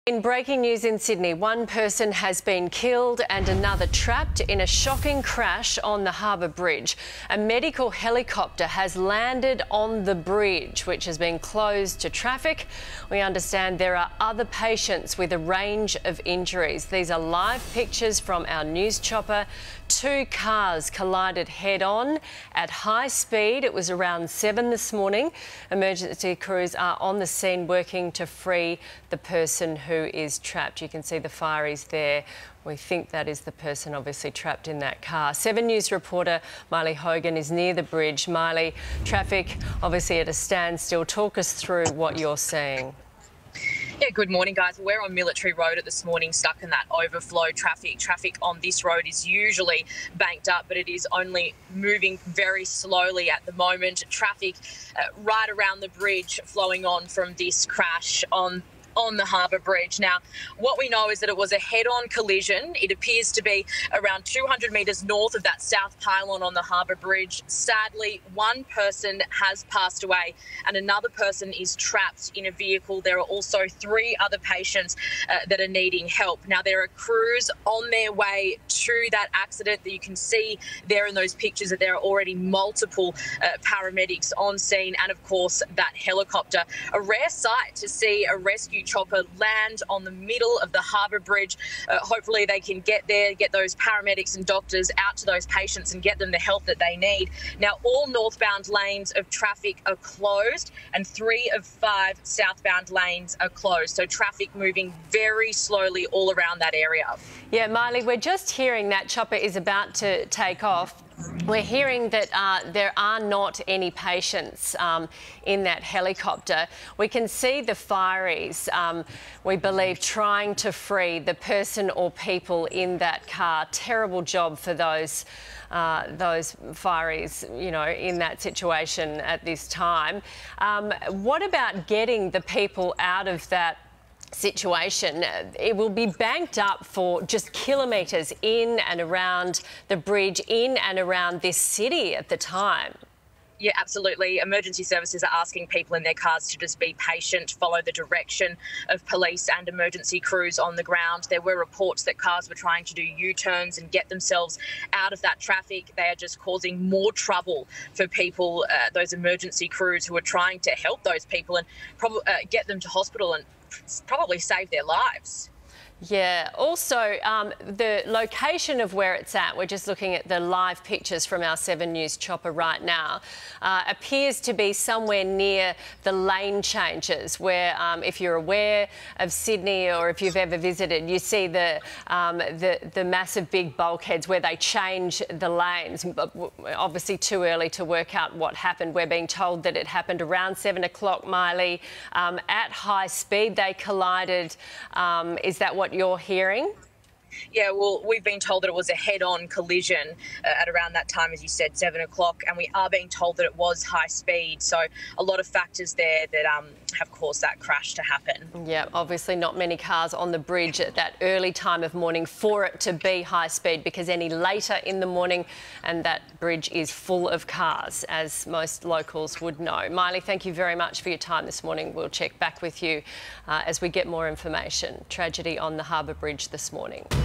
In breaking news in Sydney, one person has been killed and another trapped in a shocking crash on the Harbour Bridge. A medical helicopter has landed on the bridge, which has been closed to traffic. We understand there are other patients with a range of injuries. These are live pictures from our news chopper. Two cars collided head-on at high speed. It was around 7 this morning. Emergency crews are on the scene working to free the person who is trapped. You can see the fireys there. We think that is the person obviously trapped in that car. 7 News reporter Miley Hogan is near the bridge. Miley, traffic obviously at a standstill. Talk us through what you're seeing. Yeah, good morning, guys. We're on Military Road at this morning, stuck in that overflow traffic. Traffic on this road is usually banked up, but it is only moving very slowly at the moment. Traffic right around the bridge flowing on from this crash on the Harbour Bridge. Now, what we know is that it was a head-on collision. It appears to be around 200 metres north of that south pylon on the Harbour Bridge. Sadly, one person has passed away and another person is trapped in a vehicle. There are also 3 other patients that are needing help. Now, there are crews on their way to that accident that you can see there in those pictures, that there are already multiple paramedics on scene, and of course that helicopter. A rare sight to see a rescue chopper land on the middle of the Harbour Bridge. Hopefully they can get there, get those paramedics and doctors out to those patients and get them the help that they need. Now, all northbound lanes of traffic are closed and 3 of 5 southbound lanes are closed. So traffic moving very slowly all around that area. Yeah, Miley, we're just hearing that chopper is about to take off. We're hearing that there are not any patients in that helicopter. We can see the fireys, we believe, trying to free the person or people in that car. Terrible job for those fireys, you know, in that situation at this time. What about getting the people out of that situation? It will be banked up for just kilometres in and around the bridge, in and around this city at the time. Yeah, absolutely. Emergency services are asking people in their cars to just be patient, follow the direction of police and emergency crews on the ground. There were reports that cars were trying to do U-turns and get themselves out of that traffic. They are just causing more trouble for people, those emergency crews who are trying to help those people and get them to hospital and probably save their lives. Yeah, also the location of where it's at, we're just looking at the live pictures from our 7 News chopper right now, appears to be somewhere near the lane changes where, if you're aware of Sydney or if you've ever visited, you see the massive big bulkheads where they change the lanes. Obviously too early to work out what happened. We're being told that it happened around 7 o'clock, Miley. At high speed they collided. Is that what you're hearing? Yeah, well, we've been told that it was a head-on collision at around that time, as you said, 7 o'clock, and we are being told that it was high speed. So a lot of factors there that have caused that crash to happen. Yeah, obviously not many cars on the bridge at that early time of morning for it to be high speed, because any later in the morning and that bridge is full of cars, as most locals would know. Miley, thank you very much for your time this morning. We'll check back with you as we get more information. Tragedy on the Harbour Bridge this morning.